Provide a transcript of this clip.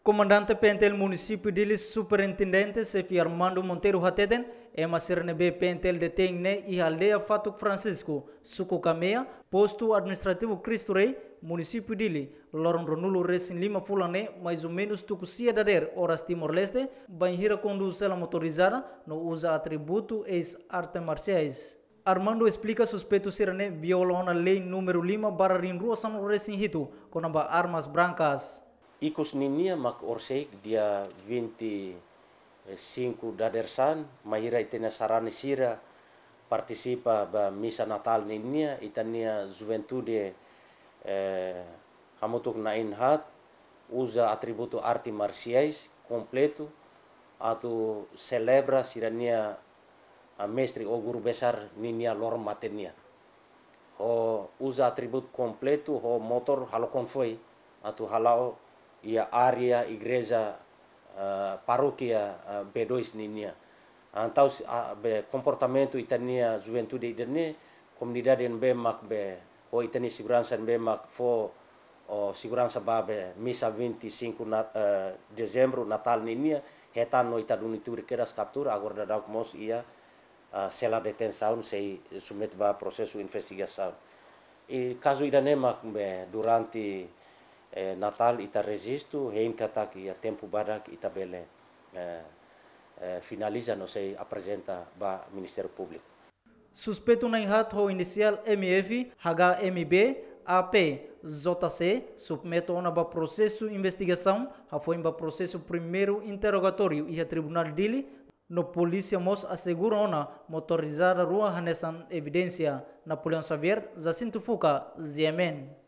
Comandante Pentel município de Superintendente Chefe Armando Monteiro Hateden, Ema Sernebe Pentel de Tengne e Aldeia Fatuk Francisco, Suco Cameia, posto administrativo Cristo Rei, município de Loron Ronulo Resin Lima Fulane, mais ou menos Tucucia Dader, horas Timor-Leste, Banhira conduz ela motorizada, não usa atributo ex artes marciais. Armando explica suspeito serane violou a lei número 5/Rua São Resin Hito, com armas brancas. Ikos ninia mak orsek dia 25 dadersan mahira itena sarani sira participa ba misa natal ninia itania juventude hamutuk na inhat usa atributo arti marciais completo atau celebra sirania a mestre ou guru besar ninia lor matenia ho usa atributo completo ho motor halo konvoi atau halau ia área igreja paróquia B2 ninia então comportamento itania juventude idane comunidade nbe mak be o itani segurança nbe mak fo segurança babe misa 25 dezembro natal ninia hetano itadunitur keras captura agora da mos ia sela detenção sei submete ba processo investigação e caso idane mak be durante Natal ita resisto, hein katak ia tempo badak ita bele finaliza no sei apresenta ba Ministério Público. Suspeito na inhat ho inicial MF, HMB, AP, JC, submeto na ba processo investigação, ha foi ba processo primeiro interrogatório e a tribunal dele, no polícia mos assegura ona motorizada rua hanesan evidência na Polícia Xavier, Jacinto Fuca, Ziemen.